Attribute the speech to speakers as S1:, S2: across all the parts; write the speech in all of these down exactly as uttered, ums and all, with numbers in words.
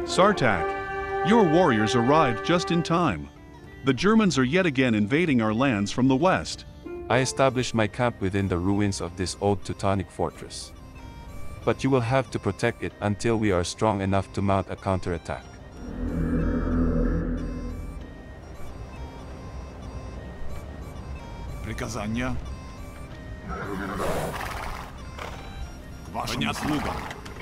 S1: Sartak, your warriors arrived just in time. The Germans are yet again invading our lands from the west.
S2: I established my camp within the ruins of this old Teutonic fortress. But you will have to protect it until we are strong enough to mount a counterattack.
S3: Приказания. К вашим услугам.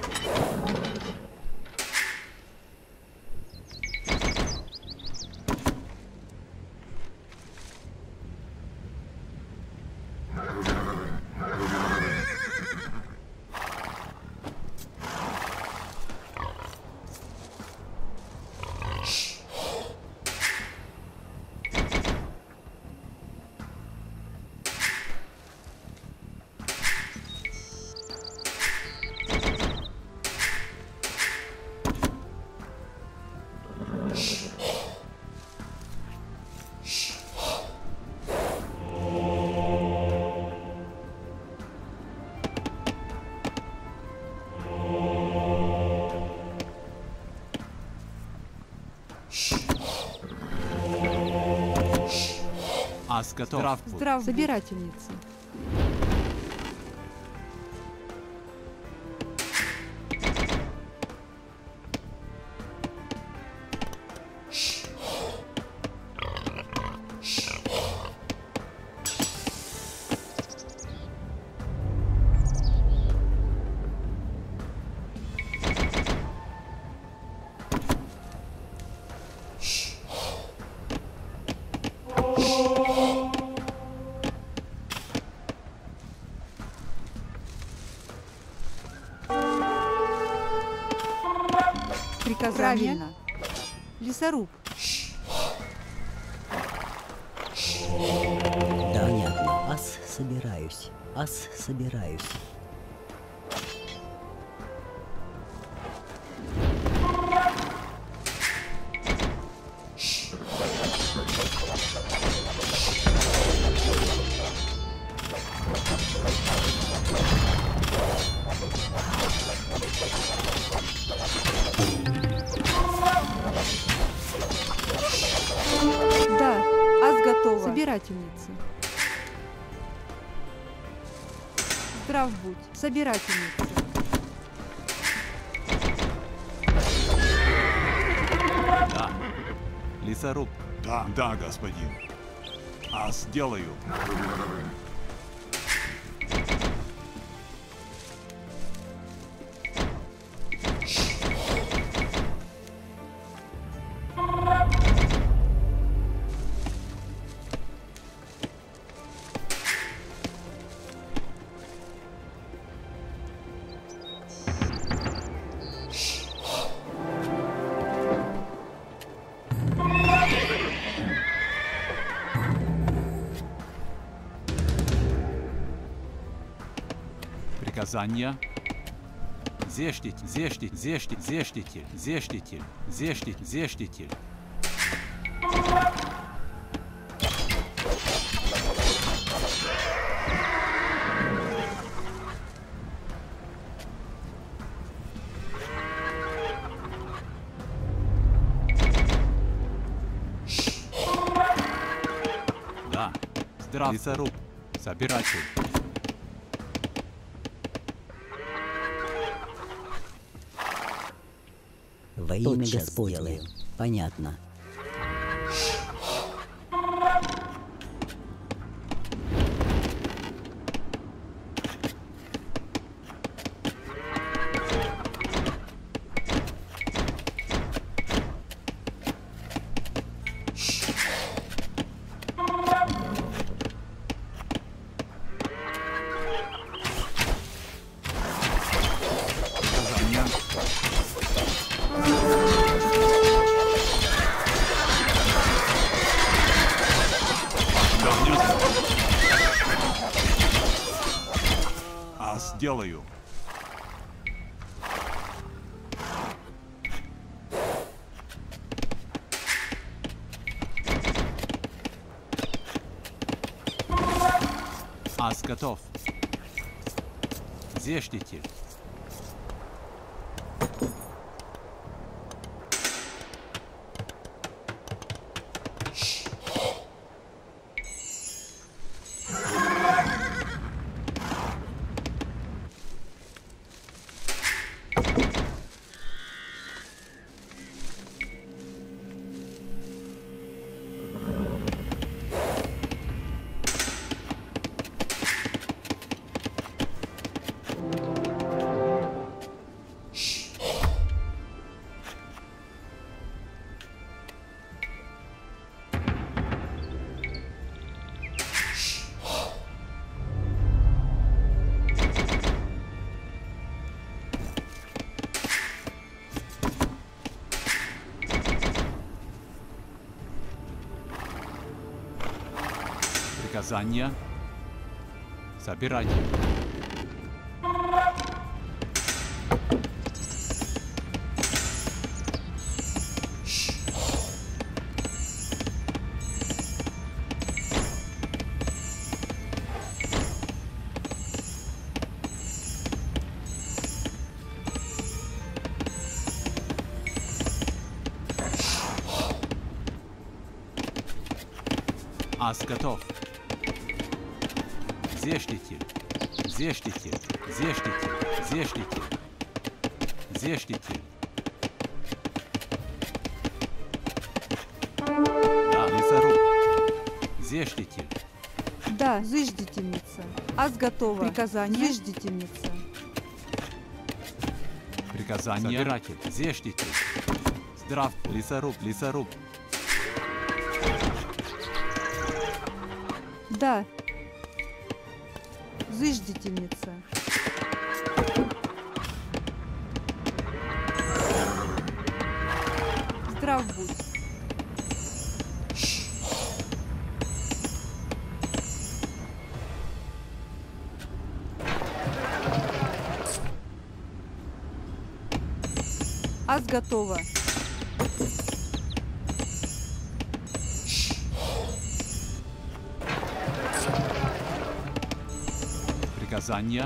S3: Ас готов.
S4: Здрав, Здрав собирательница. Правильно. Лесоруб.
S5: Да, понятно. Ас собираюсь. Ас собираюсь.
S4: Собирательница. Здрав будь, собирательница.
S3: Да. Лесоруб. Да, да, господин. А сделаю. Приказания. Зештить, зештить, зештить, зештитель, зештитель, зештить, зештитель. Да. Здравствуй. Лесоруб. Собиратель.
S5: Во имя Господне. Понятно.
S3: Делаю. Ас готов. Зештитель. Приказания. Собиратель. Ас готов. Зештитель. Зештитель. Зештитель. Зештитель. Зештитель. Да, лесоруб. Зештитель.
S4: Да, зыждительница. Ас готова. Приказание. Зыждительница.
S3: Приказание. Собиратель. Зештитель. Здрав. Лесоруб. Лесоруб.
S4: Да. Зыждительница. Здрав будь. Ас готова.
S3: Приказания.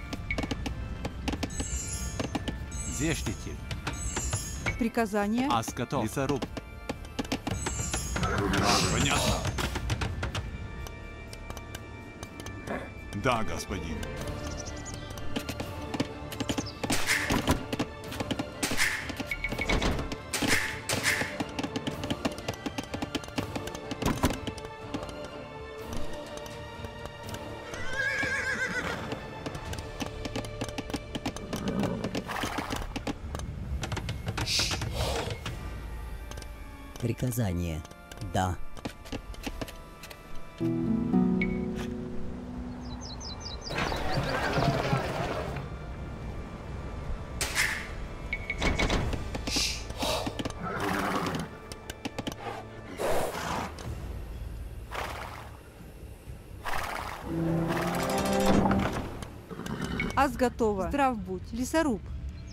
S3: Зештитель.
S4: Приказание.
S3: Ас готов. Лесоруб.
S6: Понятно. Да, господин.
S5: Приказание. Да.
S4: Ас готова. Здрав будь. Лесоруб.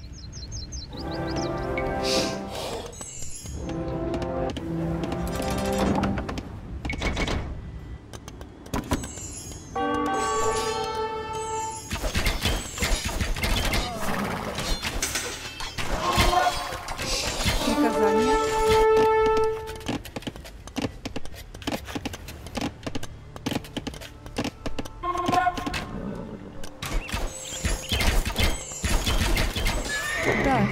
S4: Приказание. Да.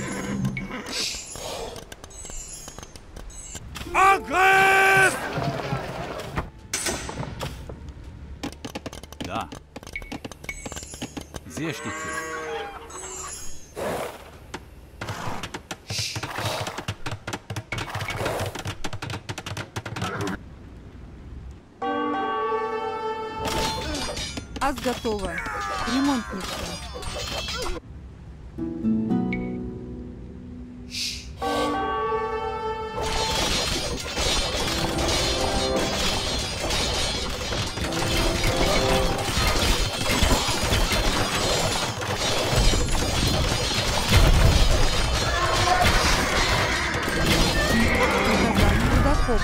S3: Да. Зештитель.
S4: Ас готова. Ремонтница. Приказание. Рудокоп.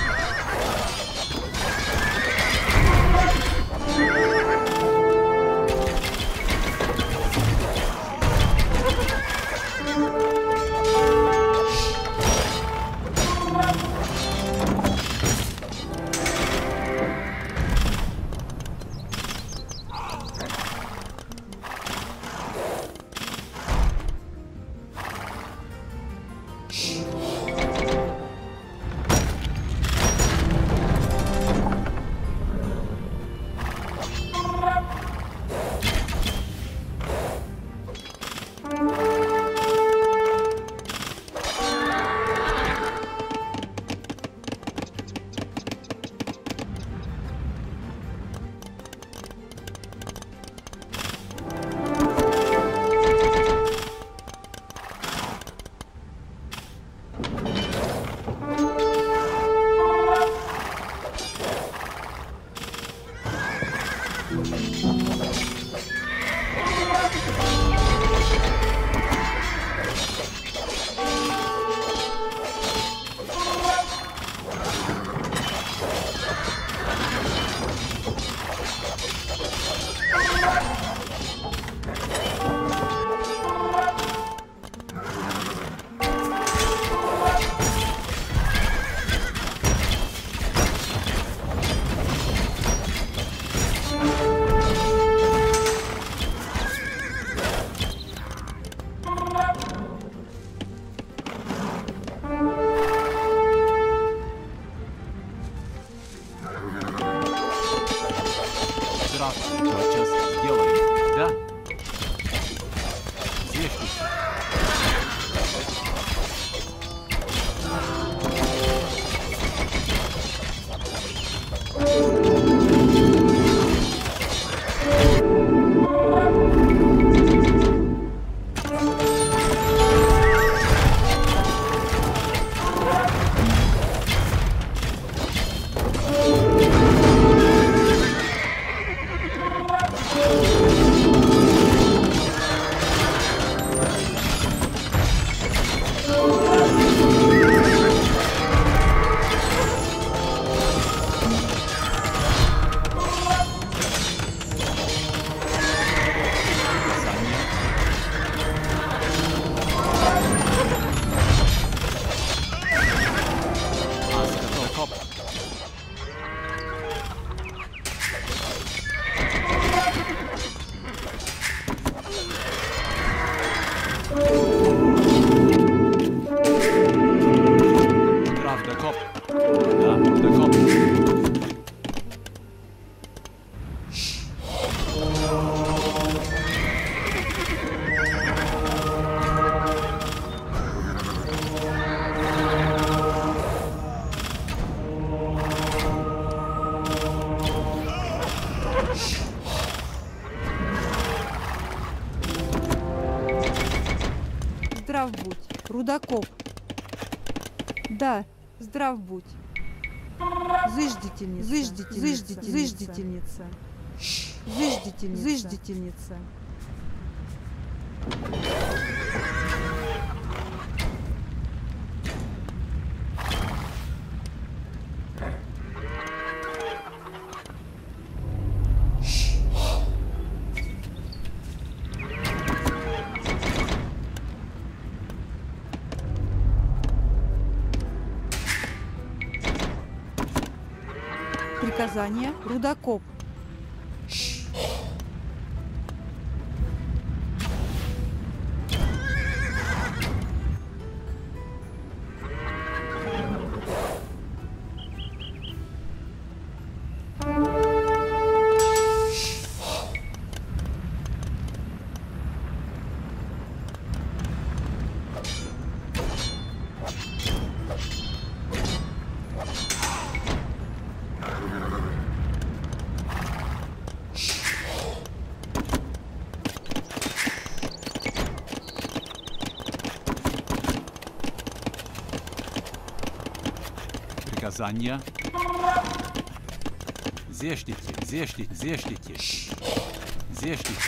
S4: Здрав будь. Рудокоп. Да, здрав будь. Зыждительница. Зыждительница. Зыждительница. Зыждительница. Зыждительница. Приказание. Рудокоп.
S3: Приказания. Зештите, зештите, зештите. Зештите.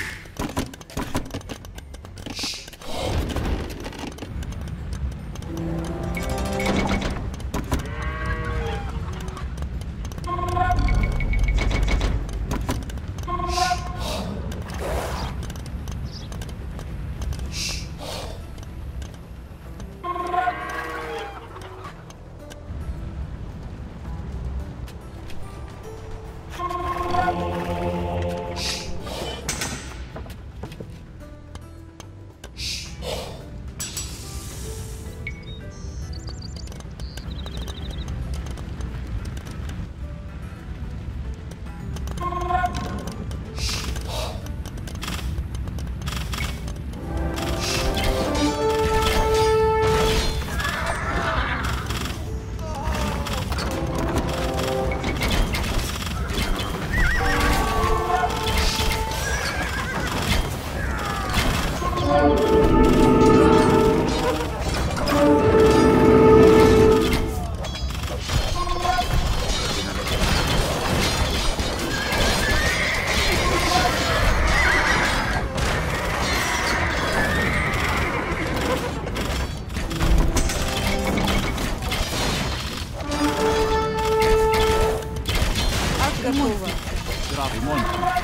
S4: Готово.
S3: Здрав ремонт.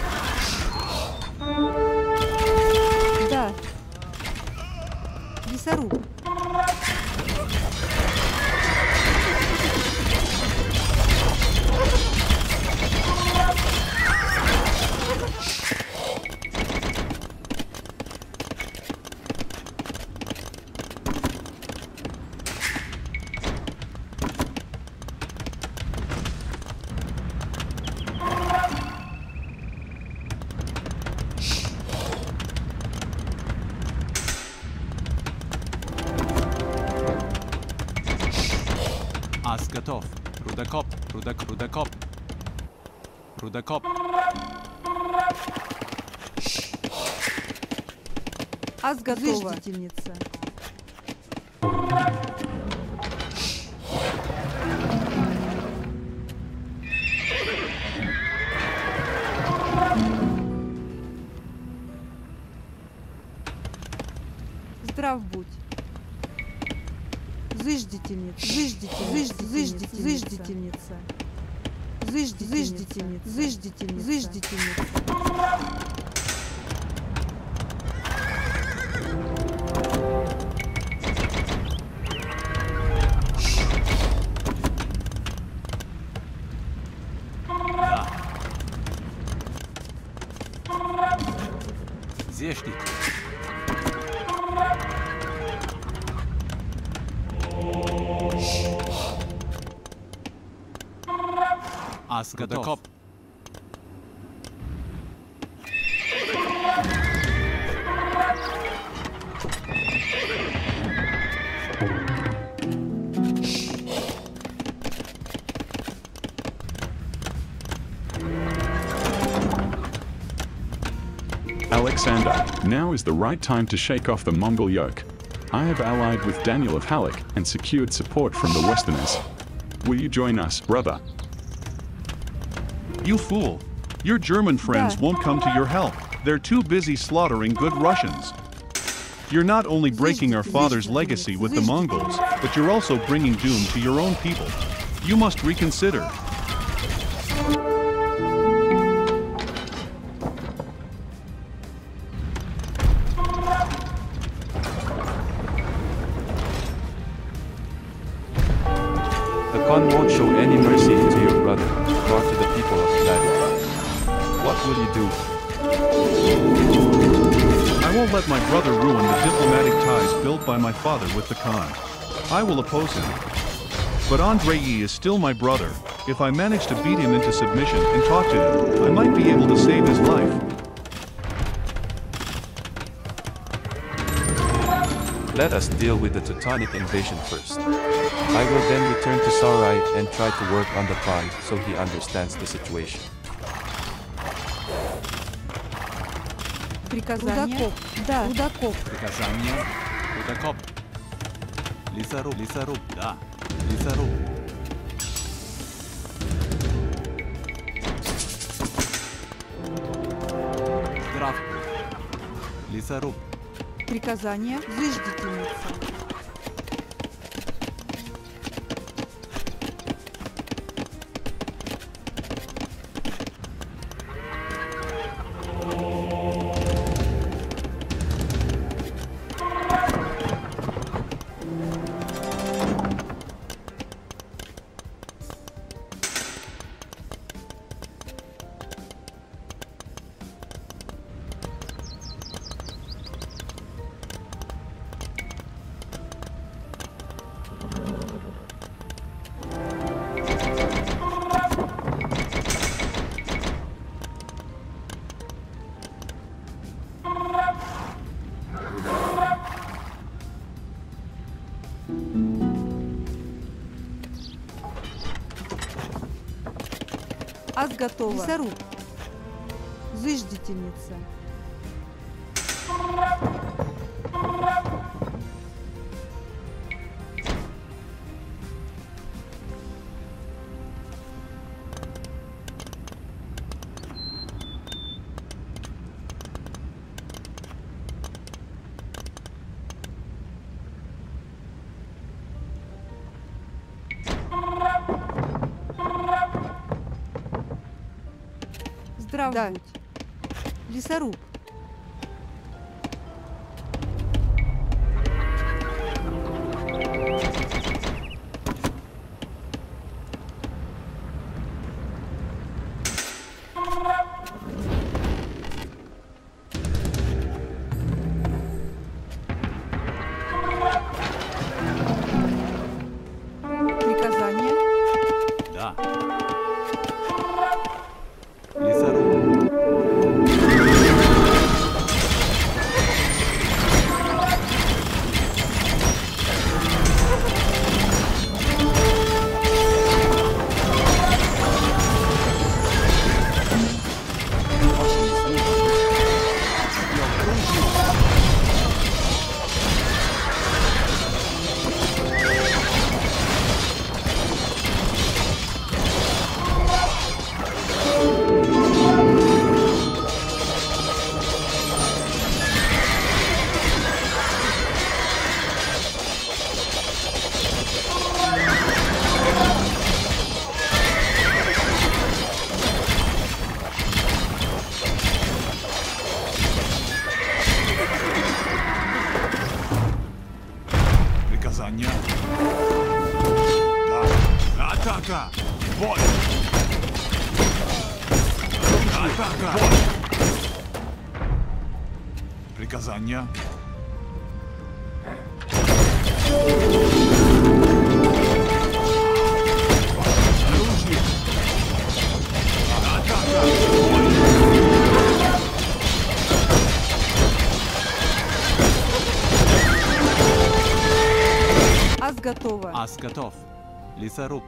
S4: Да. Лесоруб.
S3: Ас готов. Рудокоп, рудок, рудокоп. Рудокоп.
S4: Ас готова. Зыждительница. Здрав будь. Зыждительница. Зыждительница. Зыждительница. Зыждительница. Зыждительница. Зыждительница.
S3: Зештите. Ас готов.
S6: Alexander, now is the right time to shake off the Mongol yoke. I have allied with Daniel of Halleck and secured support from the Westerners. Will you join us, brother?
S1: You fool! Your German friends
S4: Да.
S1: won't come to your help. They're too busy slaughtering good Russians. You're not only breaking our father's legacy with the Mongols, but you're also bringing doom to your own people. You must reconsider.
S2: The Khan won't show any mercy to your brother, nor to the people of Vladimir. What will you do?
S1: I won't let my brother ruin the diplomatic ties built by my father with the Khan. I will oppose him. But Andrei is still my brother. If I manage to beat him into submission and talk to him, I might be able to save his life.
S2: Let us deal with the Teutonic invasion first. I will then return to Sarai and try to work on the Khan so he understands the situation.
S4: Приказание. Рудокоп. Да. Рудокоп.
S3: Приказание. Рудокоп. Лесоруб. Лесоруб. Да. Лесоруб. Здравствуй. Лесоруб.
S4: Приказание. Зиждительница. Ас готова. Лесоруб. Зиждительница. Здрав будь. Лесоруб. Приказание.
S3: Да. Лесоруб. Приказание. Да. Атака. Бой. Атака. Бой. Приказание. Оружие. Атака. Бой.
S4: Ас готова.
S3: Ас готов. Лесоруб.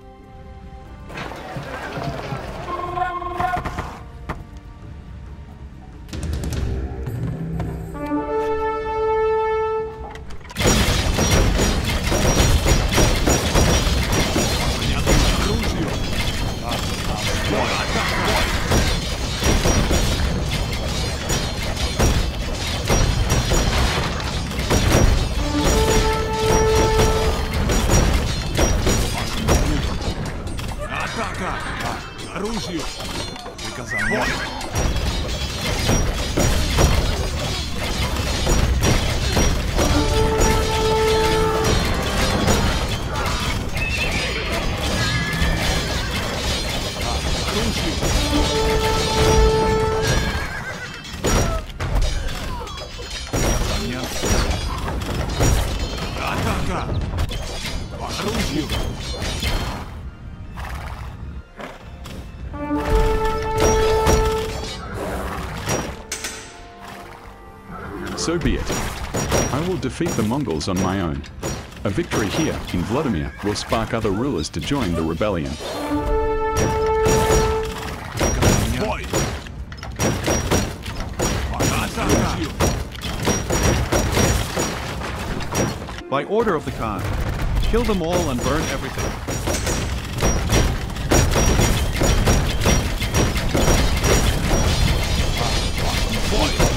S3: оружию! Приказание! Атака! По оружию!
S6: So be it. I will defeat the Mongols on my own. A victory here in Vladimir will spark other rulers to join the rebellion.
S3: Бой! Атака!
S1: By order of the Khan, kill them all and burn everything.
S3: Бой!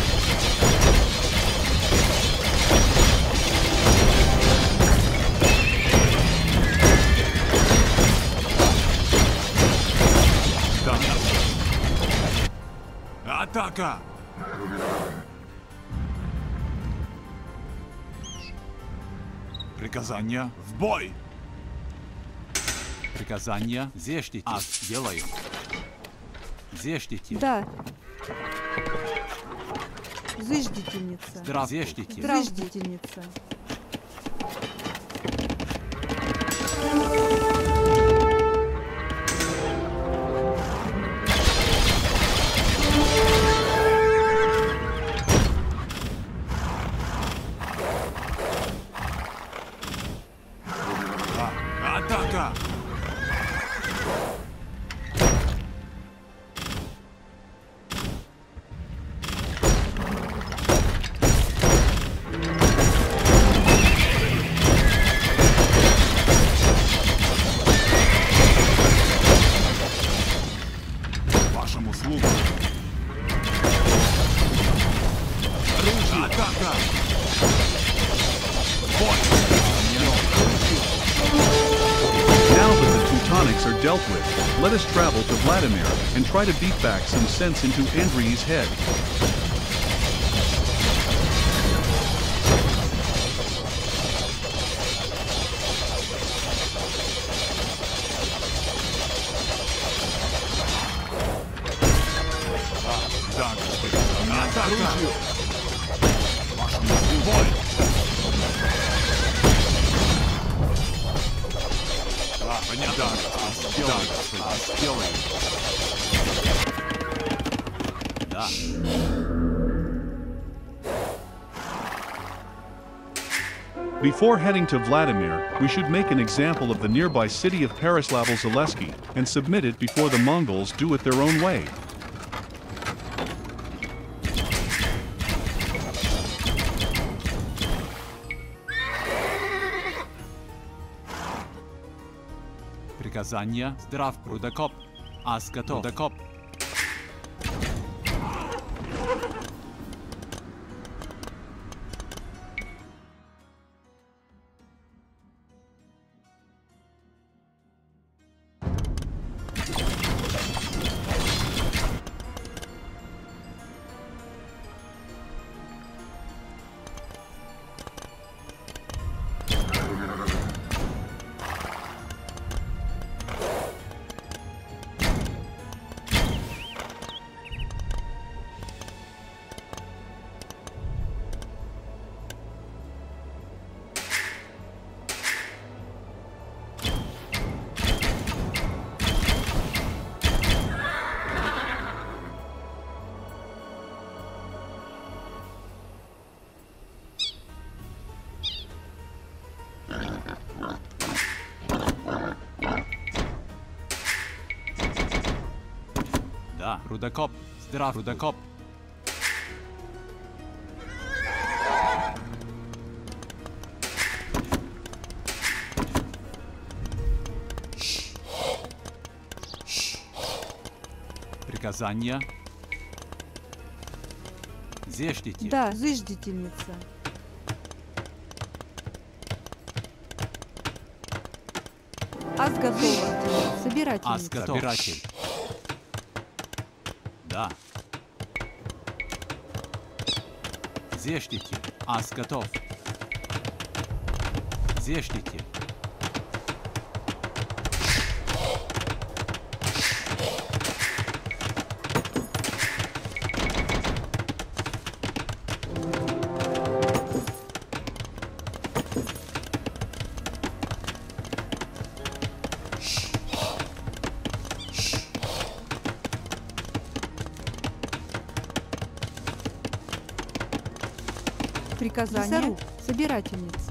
S3: Атака! Приказание в бой! Приказание зештите. Аз делаю. Зештите.
S4: Да. Зыждительница.
S3: Здрав зештите.
S4: Зыждительница.
S3: Атака! Вашим услугам! Оружие! Атака! Бой!
S1: Now that the Teutonics are dealt with, let us travel to Vladimir and try to beat back some sense into Andrey's head.
S3: Да, господин. Атака! Вашим услугам! Да, понятно. Да, сделай, господин. Сделай. Да.
S1: Before heading to Vladimir, we should make an example of the nearby city of Pereslavl-Zaleski and submit it before the Mongols do it their own way.
S3: Приказание. Здрав, рудокоп. Аз готов. Рудокоп. Да, рудокоп. Здрав, рудокоп. Приказание. Зештите.
S4: Да, зыждительница. Аз готова. Собирательница.
S3: Аз готов. Собиратель. Да. Зештите. Ас готов. Зештите.
S4: Приказание. Лесоруб. Собирательница.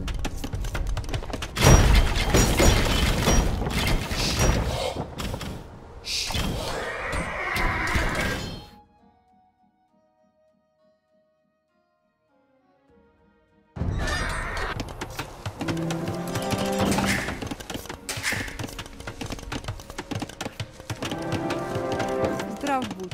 S4: Здрав будь.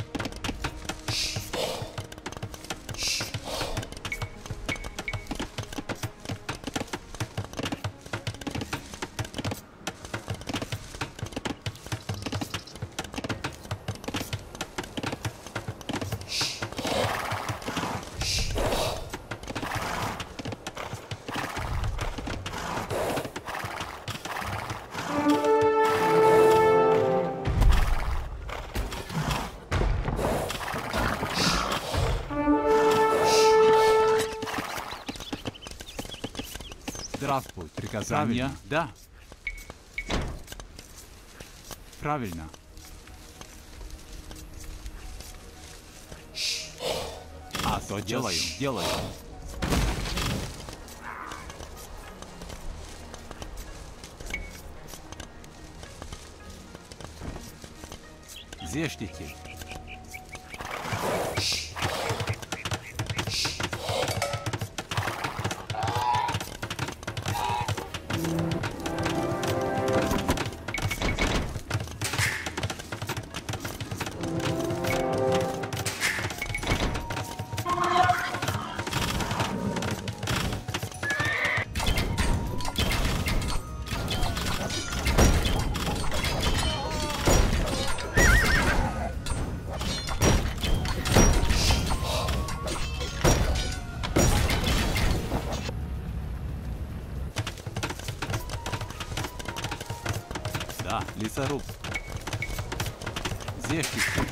S3: Здравствуй. Приказание. Правильно. Да. Правильно. А что делаю? Делаю. Зештите. Да, лесоруб. Зештите.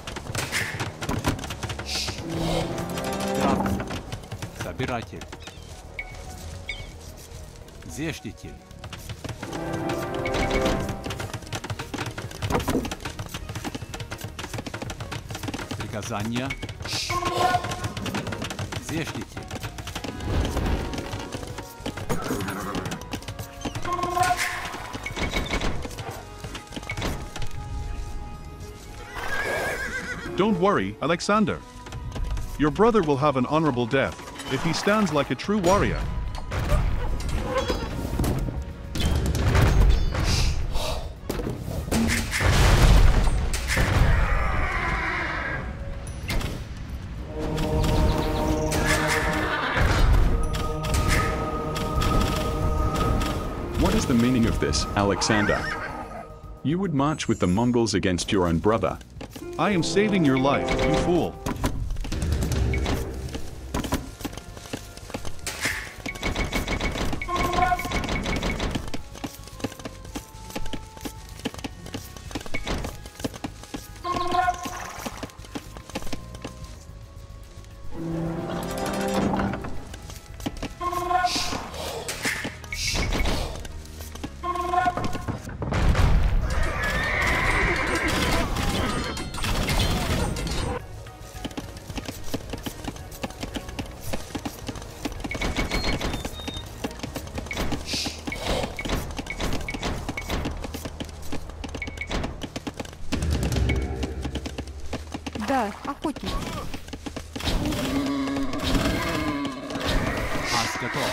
S3: Здравствуй. Собиратель. Зештите. Приказание. Зештите.
S1: Don't worry, Alexander. Your brother will have an honorable death, if he stands like a true warrior.
S6: What is the meaning of this, Alexander? You would march with the Mongols against your own brother.
S1: I am saving your life, you fool.
S4: Да, охотник.
S3: Ас готов.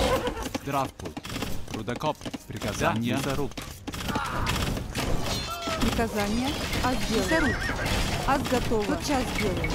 S3: Здравствуй. Рудокоп. Приказание. Да, лесоруб.
S4: Приказание. Ас сделаю. Ас готово. Тотчас сделаю.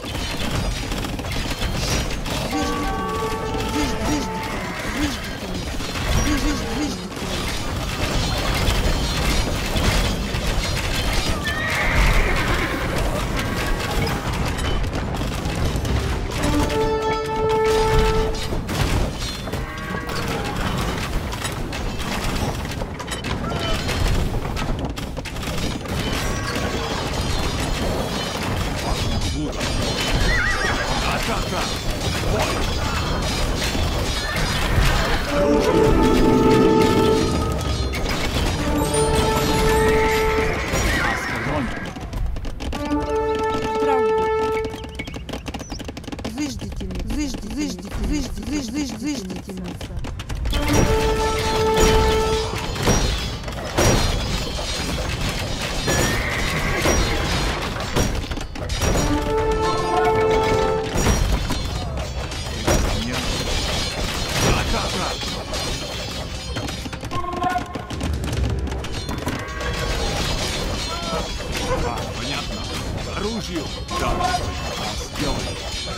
S3: Оружию! Да, сделай!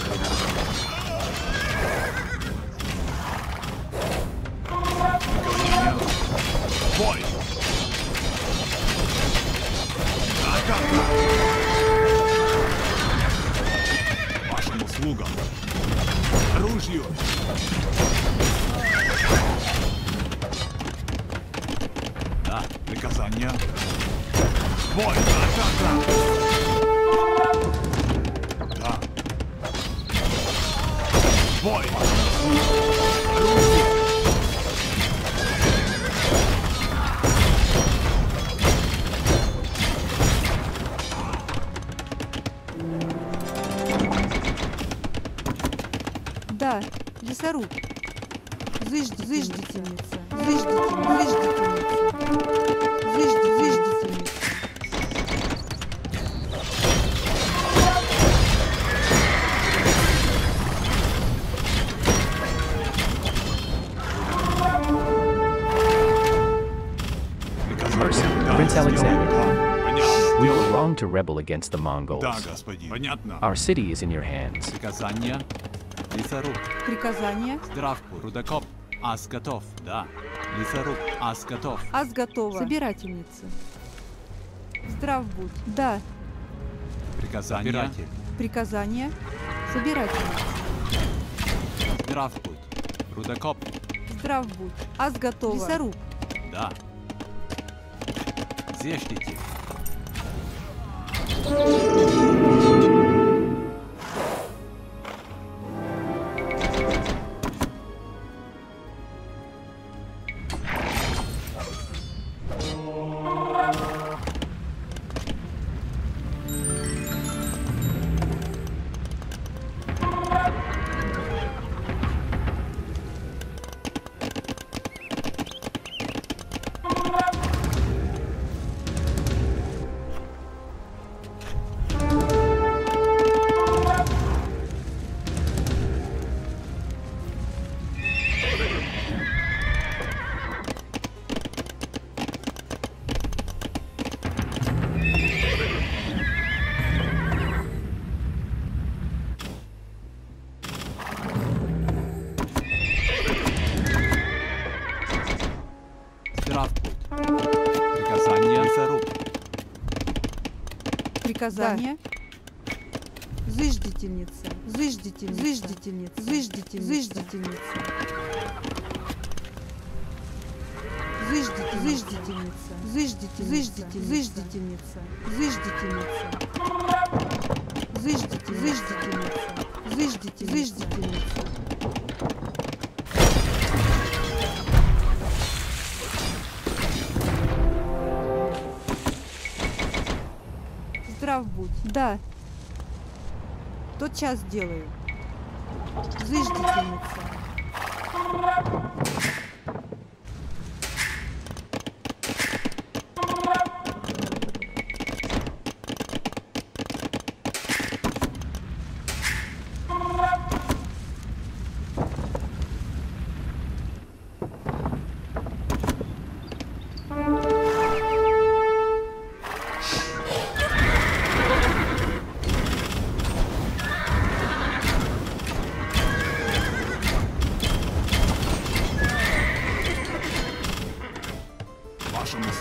S3: Бой! Атака! Вашим услугам! Оружию! Да, приказания! Бой! Атака! Бой! Оружие!
S4: Да, лесоруб. Зыжди, зыждительница. Зыждительница. Зыжди, зыждительница.
S7: Prince Alexander, we were wrong to rebel against the Mongols.
S3: Да, господин. Понятно.
S7: Our city is in your hands.
S8: Приказание. Лесоруб.
S4: Приказание.
S8: Здравку. Рудокоп. Ас готов. Да. Лесоруб. Ас готов.
S4: Ас готова. Собирательница. Здрав будь. Да.
S8: Приказание. Собиратель.
S4: Приказание. Собирательница.
S8: Здрав будь. Рудокоп.
S4: Здрав будь. Ас готова. Лесоруб.
S8: Да. Зешните.
S4: Приказание. Зыждительница. Зыждительница. Зыждительница. Зыждительница. Зыждительница. Зыждитель. Зыждительница. Зыждитель. Зыждитель. Зыждительница. Зыждительница. Зыждитель. Зыждительница. Зыждитель. Зыждительница. Здрав будь. Да. Тотчас делаю. Зыждительница.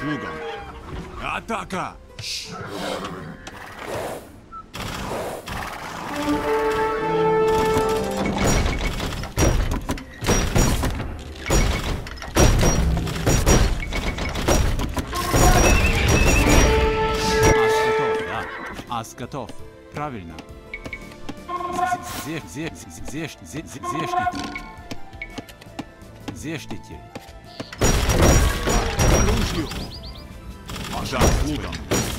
S3: услугам. Атака!
S8: Ас готов, да. Ас готов. Правильно. Зе, зе, зе, зе, зе, зештитель. Зештитель.
S3: Оружию! Пожар слугам!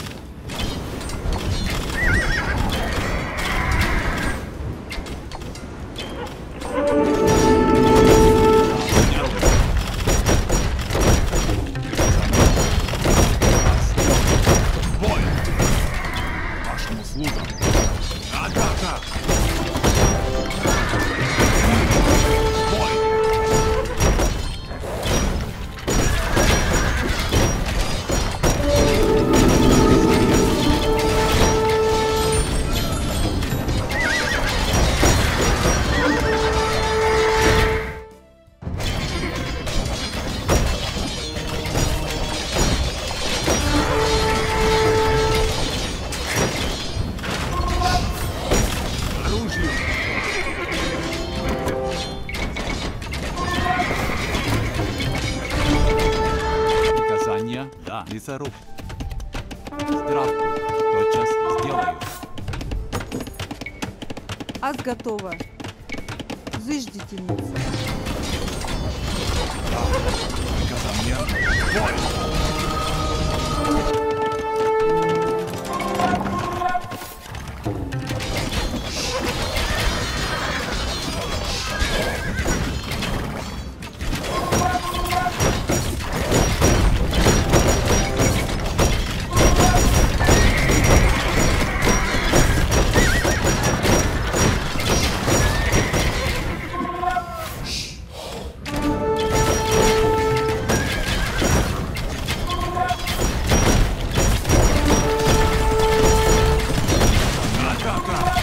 S3: Бой! Вашим услугам! Атака! Бой! Оружие!
S8: Приказания, да. Лесоруб. Здравствуй. Тотчас сделаю.
S4: Ас готова. Зыждительница.
S3: Приказания! Бой! Атака!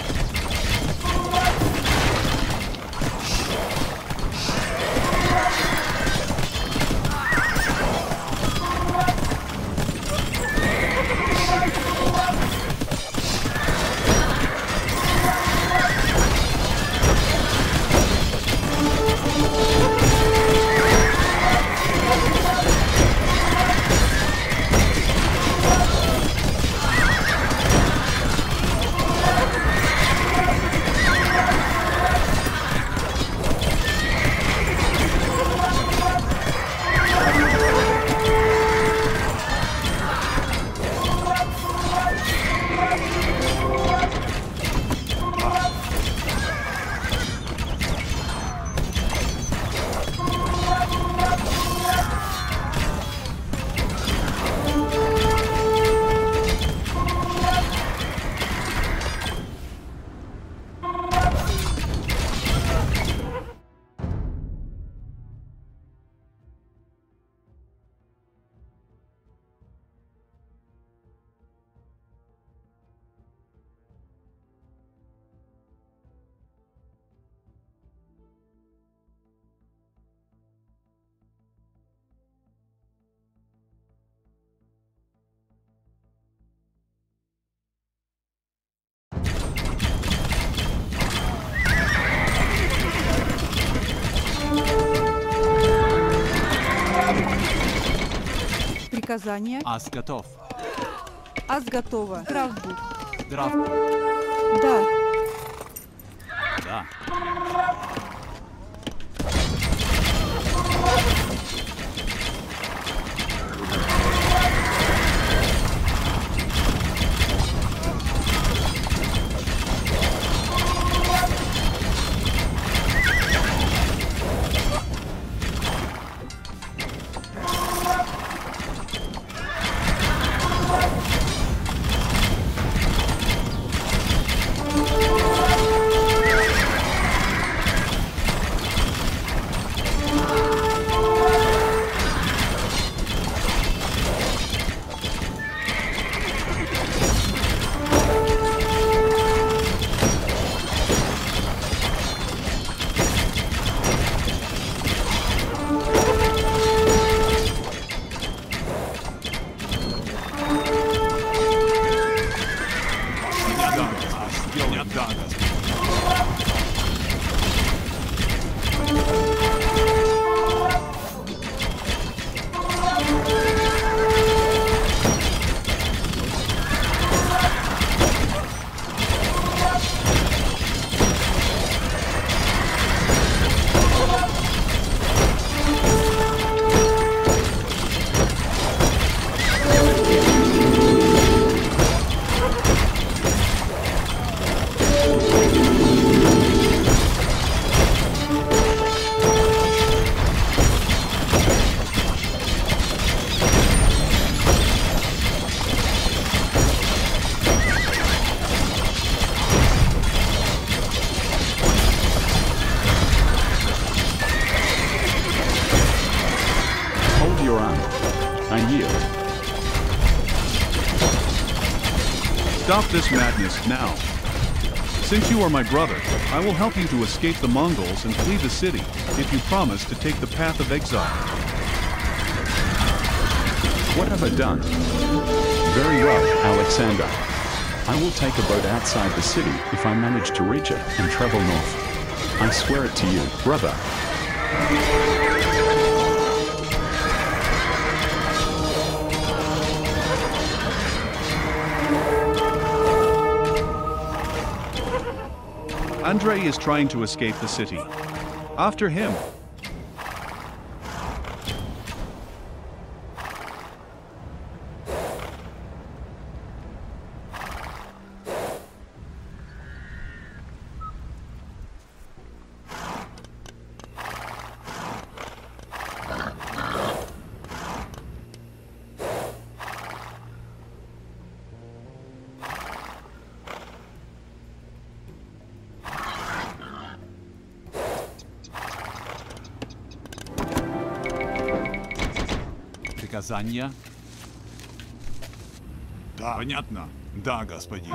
S4: Приказание.
S8: Ас готов.
S4: Ас готова. Здравбуд.
S8: Здравствуй.
S4: Да.
S8: Да.
S6: I yield.
S1: Stop this madness now. Since you are my brother, I will help you to escape the Mongols and flee the city, if you promise to take the path of exile.
S6: What have I done? Very well, Alexander. I will take a boat outside the city if I manage to reach it and travel north. I swear it to you, brother.
S1: Andrei is trying to escape the city. After him.
S8: Приказания?
S3: Да. Понятно? Да, господин.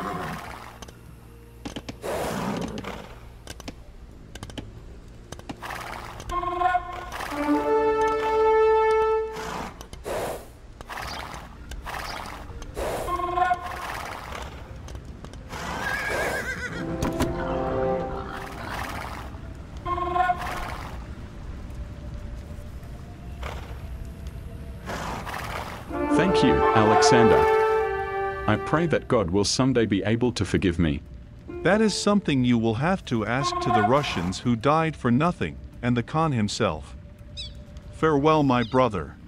S6: Thank you, Alexander. I pray that God will someday be able to forgive me.
S1: That is something you will have to ask to the Russians who died for nothing, and the Khan himself. Farewell, my brother.